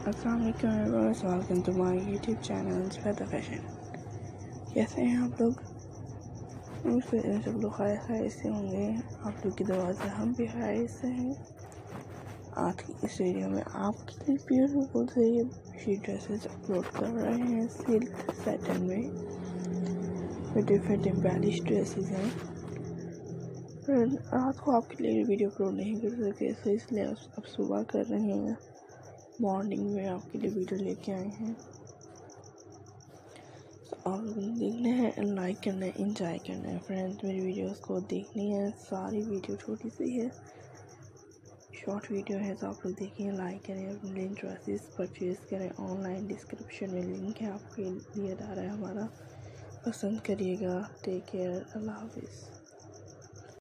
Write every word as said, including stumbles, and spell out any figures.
अस्सलाम वालेकुम viewers, welcome to my YouTube channel Faida fashion. कैसे हैं आप लोग? उम्मीद सब लोग खैर खैर से होंगे। आप लोग की दुआ से हम भी खैर से हैं। आज की इस वीडियो में आपके लिए ब्यूटीफुल से ये शी ड्रेसेस अपलोड कर रहे हैं सिल्क सैटिन में। डिफरेंट एम्बेलिश ड्रेसेस हैं। रात को आपके लिए वीडियो अपलोड नहीं कर सके, तो इसलिए अब सुबह कर रहे हैं। मॉर्निंग में आपके लिए वीडियो लेके आए हैं। तो आप लोगों ने देखना है, लाइक करना है, इंजॉय करना है फ्रेंड्स। मेरी वीडियोस को देखनी है। सारी वीडियो छोटी सी है, शॉर्ट वीडियो है, तो आप लोग देखिए, लाइक करें, अपने ड्रेसेस परचेज करें। ऑनलाइन डिस्क्रिप्शन में लिंक है, आपके लिए आ रहा है हमारा। पसंद करिएगा। Take care. अल्लाह हाफिज़।